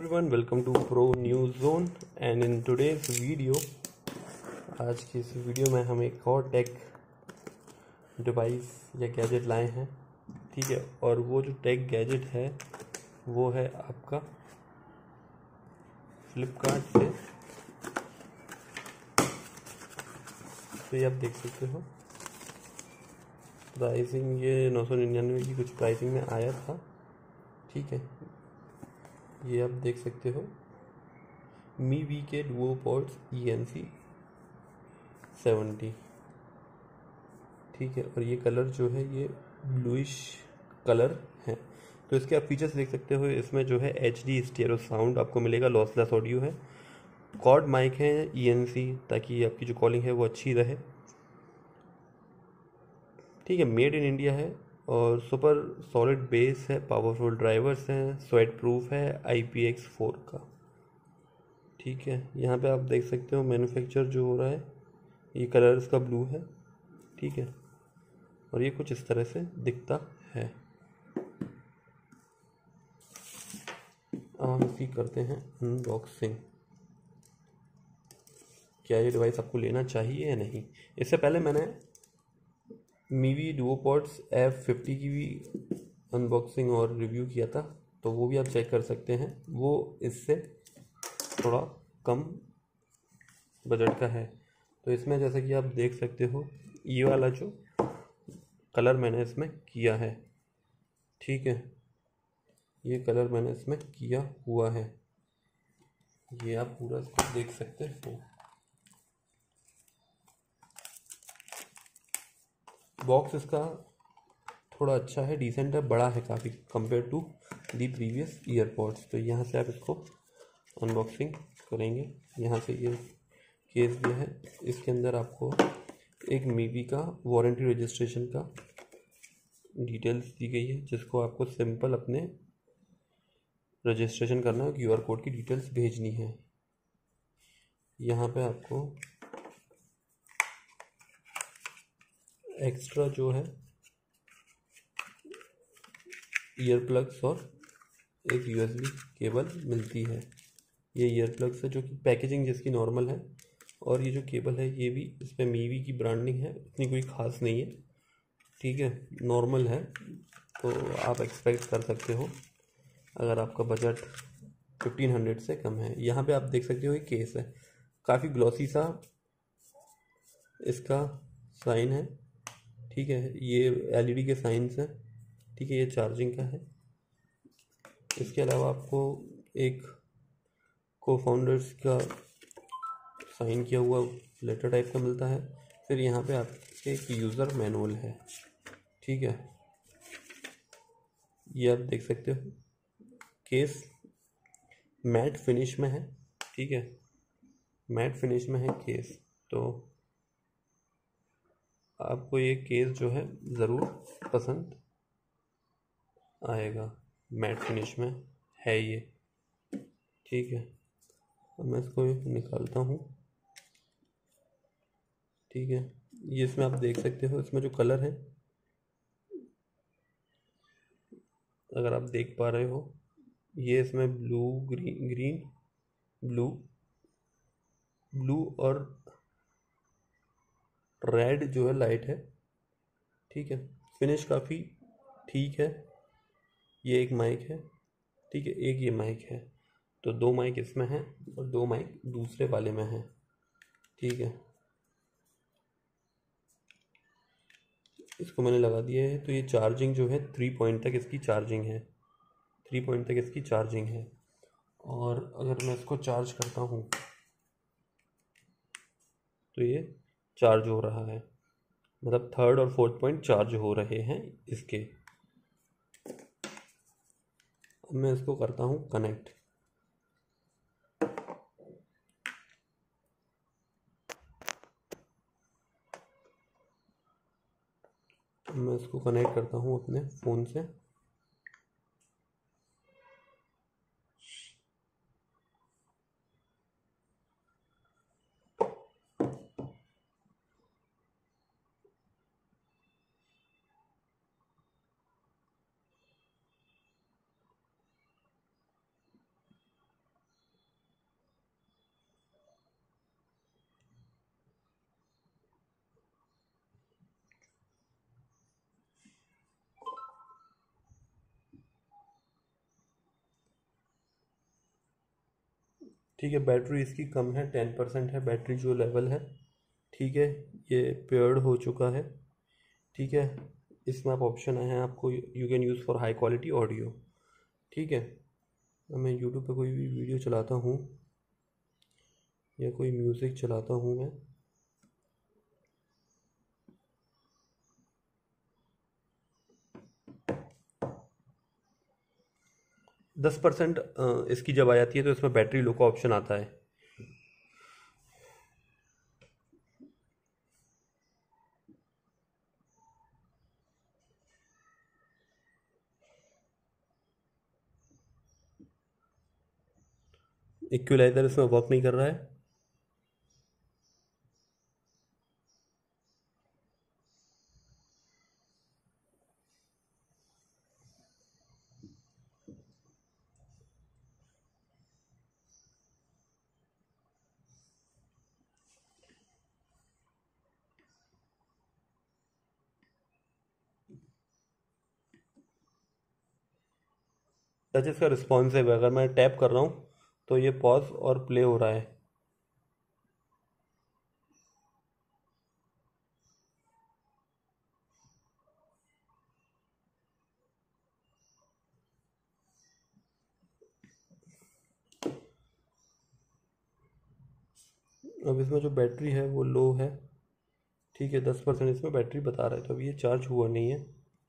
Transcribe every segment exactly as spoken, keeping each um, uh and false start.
Everyone, welcome to Pro News Zone and in today's video, आज की इस video में हम एक और टेक डिवाइस या गैजेट लाए हैं। ठीक है, और वो जो टेक गैजेट है वो है आपका फ्लिपकार्ट से। तो ये आप देख सकते हो, प्राइसिंग ये नौ सौ निन्यानवे की कुछ प्राइसिंग में आया था। ठीक है, ये आप देख सकते हो मी वी के duo ports E N C seventy. ठीक है, और ये कलर जो है ये ब्लूइश कलर है। तो इसके आप फीचर्स देख सकते हो, इसमें जो है एच डी स्टेरियो साउंड आपको मिलेगा, लॉसलेस ऑडियो है, कॉर्ड माइक है ई एन सी, ताकि आपकी जो कॉलिंग है वो अच्छी रहे। ठीक है, मेड इन इंडिया है और सुपर सॉलिड बेस है, पावरफुल ड्राइवर्स हैं, स्वेट प्रूफ है, आई पी एक्स फोर का। ठीक है, यहाँ पे आप देख सकते हो मैन्युफैक्चर जो हो रहा है, ये कलर इसका ब्लू है। ठीक है, और ये कुछ इस तरह से दिखता है। अब हम इसकी करते हैं अनबॉक्सिंग। क्या ये डिवाइस आपको लेना चाहिए या नहीं? इससे पहले मैंने मीवी डुओपोड्स एफ फिफ्टी की भी अनबॉक्सिंग और रिव्यू किया था, तो वो भी आप चेक कर सकते हैं। वो इससे थोड़ा कम बजट का है। तो इसमें जैसे कि आप देख सकते हो, ये वाला जो कलर मैंने इसमें किया है, ठीक है, ये कलर मैंने इसमें किया हुआ है, ये आप पूरा इसको देख सकते हो। बॉक्स इसका थोड़ा अच्छा है, डिसेंट है, बड़ा है काफ़ी compare to the previous earpods. तो यहाँ से आप इसको अनबॉक्सिंग करेंगे। यहाँ से ये केस दिया है, इसके अंदर आपको एक मीवी का वारंटी रजिस्ट्रेशन का डिटेल्स दी गई है, जिसको आपको सिंपल अपने रजिस्ट्रेशन करना है, क्यूआर कोड की डिटेल्स भेजनी है। यहाँ पे आपको एक्स्ट्रा जो है ईयर प्लग्स और एक यूएसबी केबल मिलती है। ये ईयर प्लग्स है जो कि पैकेजिंग जिसकी नॉर्मल है, और ये जो केबल है ये भी इस पर मीवी की ब्रांडिंग है, इतनी कोई ख़ास नहीं है। ठीक है, नॉर्मल है, तो आप एक्सपेक्ट कर सकते हो अगर आपका बजट फिफ्टीन हंड्रेड से कम है। यहाँ पे आप देख सकते हो ये केस है, काफ़ी ग्लॉसी सा इसका साइन है। ठीक है, ये एलईडी के साइंस है। ठीक है, ये चार्जिंग का है। इसके अलावा आपको एक को फाउंडर्स का साइन किया हुआ लेटर टाइप का मिलता है। फिर यहाँ पे आपके एक यूज़र मैनुअल है। ठीक है, ये आप देख सकते हो, केस मैट फिनिश में है। ठीक है, मैट फिनिश में है केस, तो आपको ये केस जो है ज़रूर पसंद आएगा। मैट फिनिश में है ये। ठीक है, अब मैं इसको निकालता हूँ। ठीक है, ये इसमें आप देख सकते हो, इसमें जो कलर है, अगर आप देख पा रहे हो, ये इसमें blue green green blue blue और रेड जो है लाइट है। ठीक है, फिनिश काफ़ी ठीक है। ये एक माइक है। ठीक है, एक ये माइक है, तो दो माइक इसमें है और दो माइक दूसरे वाले में है। ठीक है, इसको मैंने लगा दिया है। तो ये चार्जिंग जो है थ्री पॉइंट तक इसकी चार्जिंग है, थ्री पॉइंट तक इसकी चार्जिंग है। और अगर मैं इसको चार्ज करता हूँ तो ये चार्ज हो रहा है, मतलब थर्ड और फोर्थ पॉइंट चार्ज हो रहे हैं इसके। अब मैं इसको करता हूँ कनेक्ट। मैं इसको कनेक्ट करता हूँ अपने फ़ोन से। ठीक है, बैटरी इसकी कम है, टेन परसेंट है बैटरी जो लेवल है। ठीक है, ये पेयर्ड हो चुका है। ठीक है, इसमें आप ऑप्शन आए हैं आपको, you can use for high quality audio. ठीक है, मैं यूट्यूब पे कोई भी वीडियो चलाता हूँ या कोई म्यूज़िक चलाता हूँ मैं, दस परसेंट इसकी जब आ जाती है तो इसमें बैटरी लो का ऑप्शन आता है। इक्वलाइजर इसमें वर्क नहीं कर रहा है। टच इसका रिस्पॉन्सिव है, अगर मैं टैप कर रहा हूँ तो ये पॉज और प्ले हो रहा है। अब इसमें जो बैटरी है वो लो है। ठीक है, दस परसेंट इसमें बैटरी बता रहा है, तो अभी ये चार्ज हुआ नहीं है।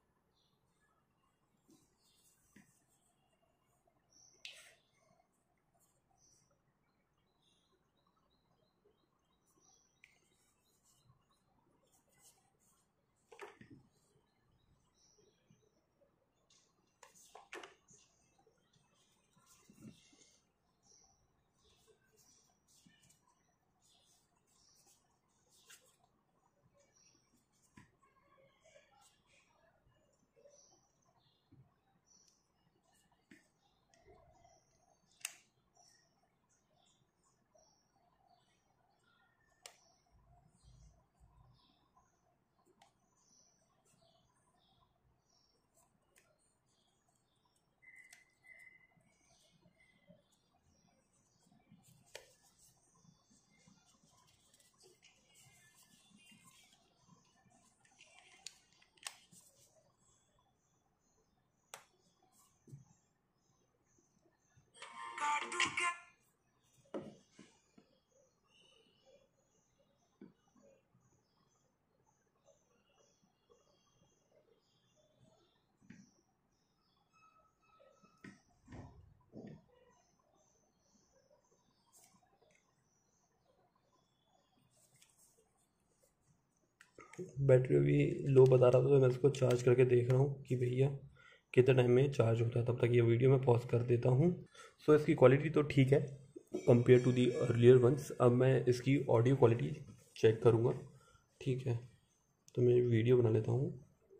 बैटरी अभी लो बता रहा था, तो मैं इसको चार्ज करके देख रहा हूँ कि भैया कितने टाइम में चार्ज होता है। तब तक ये वीडियो मैं पॉज कर देता हूँ। सो इसकी क्वालिटी तो ठीक है compare to the earlier ones. अब मैं इसकी ऑडियो क्वालिटी चेक करूँगा। ठीक है, तो मैं वीडियो बना लेता हूँ।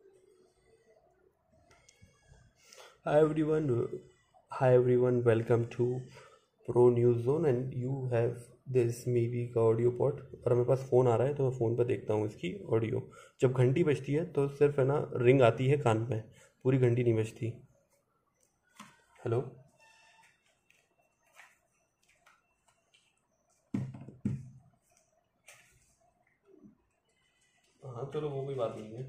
Hi everyone, hi everyone, welcome to pro news zone and you have this Mivi का ऑडियो पॉट। और मेरे पास फ़ोन आ रहा है तो मैं फ़ोन पर देखता हूँ इसकी ऑडियो। जब घंटी बजती है तो सिर्फ है ना रिंग आती है कान में, पूरी घंटी नहीं बजती। हेलो, हाँ चलो वो कोई बात नहीं है।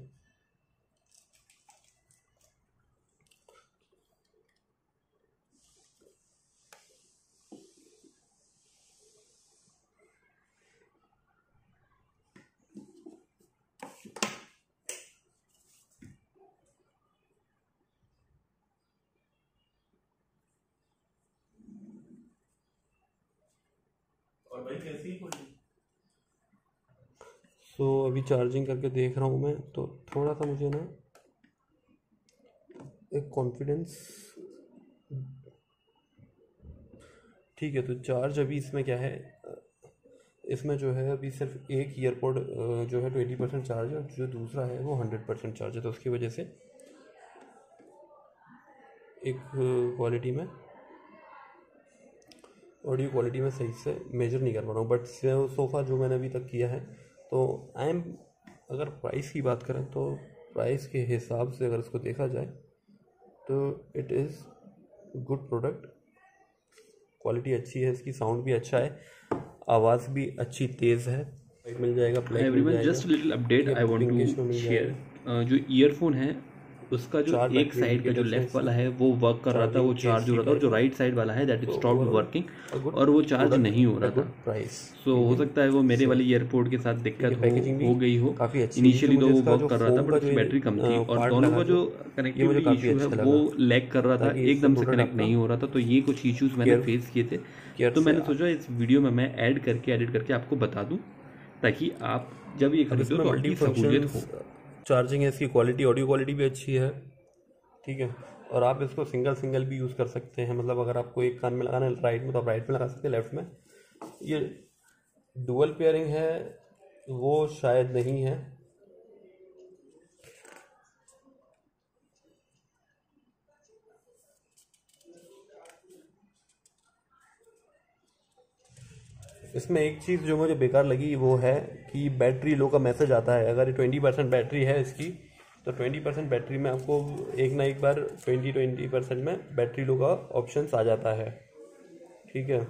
और भाई कैसी ही खोली। सो अभी चार्जिंग करके देख रहा हूँ मैं, तो थोड़ा सा मुझे ना एक कॉन्फिडेंस। ठीक है, तो चार्ज अभी इसमें क्या है, इसमें जो है अभी सिर्फ एक ईयरपोड जो है ट्वेंटी परसेंट चार्ज है और जो दूसरा है वो हंड्रेड परसेंट चार्ज है। तो उसकी वजह से एक क्वालिटी में ऑडियो क्वालिटी में सही से मेजर नहीं कर पा रहा हूँ। बट सोफ़ा जो मैंने अभी तक किया है, तो आई एम, अगर प्राइस की बात करें तो प्राइस के हिसाब से अगर इसको देखा जाए तो it is good product. Quality अच्छी है इसकी, साउंड भी अच्छा है, आवाज़ भी अच्छी तेज़ है। मिल जाएगा ब्लैक मिल जाएगा। Just little update I want to share, जो ईयरफोन है उसका जो एक साइड का जो लेफ्ट वाला है वो वर्क कर रहा था, वो चार्ज हो रहा था, और जो राइट साइड वाला है दैट इज स्टॉप्ड वर्किंग और वो चार्ज नहीं हो रहा था। प्राइस सो हो सकता है वो मेरे वाली ईयरपोर्ट के साथ दिक्कत हो, हो गई हो। काफ़ी अच्छी, इनिशियली तो वो वर्क कर रहा था बट उसकी बैटरी कम थी, और दोनों का जो कनेक्टिविटी इशू है वो लैग कर रहा था, एकदम से कनेक्ट नहीं हो रहा था। तो ये कुछ इश्यूज मैंने फेस किए थे, तो मैंने सोचा इस वीडियो में मैं ऐड करके एडिट करके आपको बता दूं, ताकि आप जब ये खरीदो तो आपकी सहूलियत हो। चार्जिंग है इसकी, क्वालिटी ऑडियो क्वालिटी भी अच्छी है, ठीक है। और आप इसको सिंगल सिंगल भी यूज़ कर सकते हैं, मतलब अगर आपको एक कान में लगाना है राइट में तो आप राइट में लगा सकते हैं, लेफ्ट में। ये डुअल पेयरिंग है वो शायद नहीं है, इसमें एक चीज़ जो मुझे बेकार लगी वो है कि बैटरी लो का मैसेज आता है। अगर ट्वेंटी परसेंट बैटरी है इसकी तो ट्वेंटी परसेंट बैटरी में आपको एक ना एक बार ट्वेंटी ट्वेंटी परसेंट में बैटरी लो का ऑप्शन आ जाता है, ठीक है।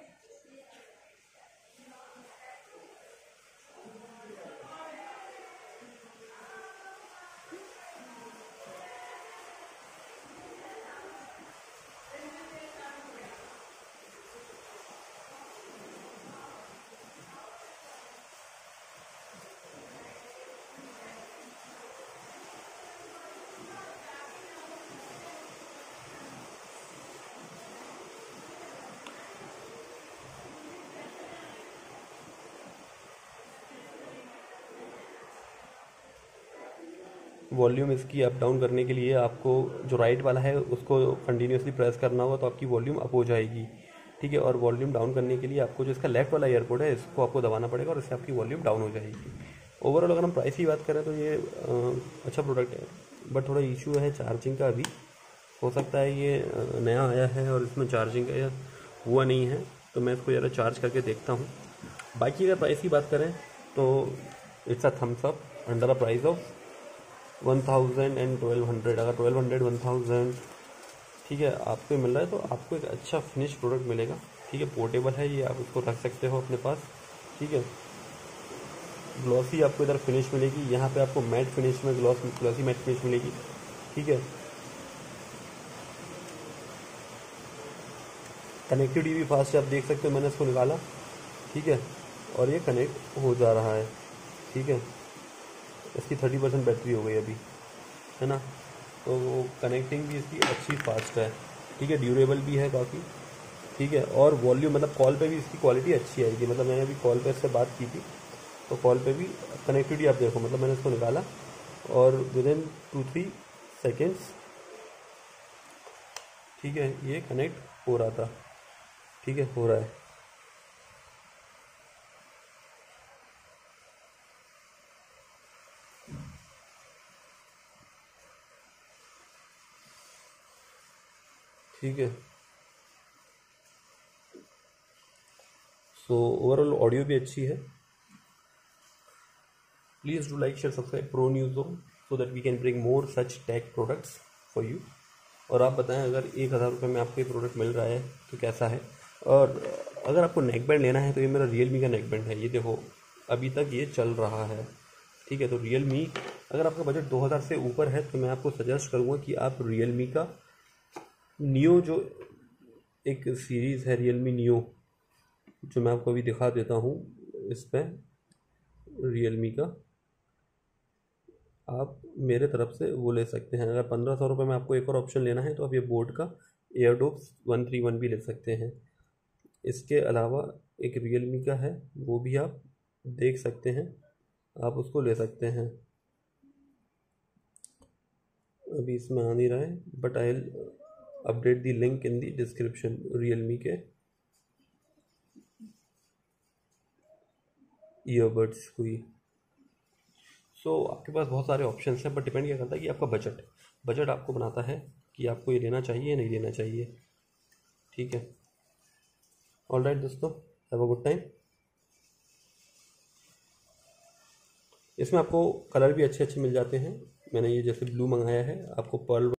वॉल्यूम इसकी अप डाउन करने के लिए आपको जो राइट वाला है उसको कंटिन्यूसली प्रेस करना होगा तो आपकी वॉल्यूम अप हो जाएगी, ठीक है। और वॉल्यूम डाउन करने के लिए आपको जो इसका लेफ्ट वाला एयरपोर्ट है इसको आपको दबाना पड़ेगा और इससे आपकी वॉल्यूम डाउन हो जाएगी। ओवरऑल अगर हम प्राइस की बात करें तो ये आ, अच्छा प्रोडक्ट है, बट थोड़ा इशू है चार्जिंग का। अभी हो सकता है ये नया आया है और इसमें चार्जिंग का हुआ नहीं है, तो मैं इसको ज़रा चार्ज करके देखता हूँ। बाकी अगर प्राइस की बात करें तो it's a thumbs up under the price of one thousand and twelve hundred. अगर ट्वेल्व हंड्रेड वन थाउजेंड ठीक है आपको मिल रहा है तो आपको एक अच्छा फिनिश प्रोडक्ट मिलेगा, ठीक है। पोर्टेबल है ये, आप इसको रख सकते हो अपने पास, ठीक है। ग्लॉसी आपको इधर फिनिश मिलेगी, यहाँ पे आपको मैट फिनिश में ग्लॉस ग्लॉसी मैट फिनिश मिलेगी, ठीक है। कनेक्टिविटी भी फास्ट है, आप देख सकते हो मैंने इसको निकाला, ठीक है, और ये कनेक्ट हो जा रहा है, ठीक है। इसकी थर्टी परसेंट बैटरी हो गई अभी, है ना। तो वो कनेक्टिंग भी इसकी अच्छी फास्ट है, ठीक है। ड्यूरेबल भी है काफ़ी, ठीक है। और वॉल्यूम मतलब कॉल पे भी इसकी क्वालिटी अच्छी आएगी। मतलब मैंने अभी कॉल पे इससे बात की थी तो कॉल पे भी कनेक्टिविटी आप देखो, मतलब मैंने इसको निकाला और within two three seconds, ठीक है, ये कनेक्ट हो रहा था, ठीक है, हो रहा है। ठीक है। सो ओवरऑल ऑडियो भी अच्छी है। Please do like share subscribe pro news zone so that we can bring more such tech products for you. और आप बताएं अगर एक हज़ार रुपये में आपको ये प्रोडक्ट मिल रहा है तो कैसा है। और अगर आपको नेक बैंड लेना है तो ये मेरा रियलमी का नेक बैंड है, ये देखो अभी तक ये चल रहा है, ठीक है। तो रियलमी, अगर आपका बजट दो हज़ार से ऊपर है तो मैं आपको सजेस्ट करूँगा कि आप रियलमी का नियो, जो एक सीरीज़ है रियलमी नियो, जो मैं आपको अभी दिखा देता हूँ इस पर, रियलमी का आप मेरे तरफ से वो ले सकते हैं। अगर पंद्रह सौ रुपये में आपको एक और ऑप्शन लेना है तो आप ये बोट का एयरडोप्स वन थ्री वन भी ले सकते हैं। इसके अलावा एक रियलमी का है वो भी आप देख सकते हैं, आप उसको ले सकते हैं। अभी इसमें आ नहीं रहा है but I will update the link in the description Realme के ईयरबड्स हुई। सो so, आपके पास बहुत सारे ऑप्शंस हैं, बट डिपेंड क्या करता है कि आपका बजट बजट आपको बनाता है कि आपको ये लेना चाहिए या नहीं लेना चाहिए, ठीक है। ऑल राइट दोस्तों, हैव अ गुड टाइम। इसमें आपको कलर भी अच्छे अच्छे मिल जाते हैं। मैंने ये जैसे ब्लू मंगाया है, आपको पर्ल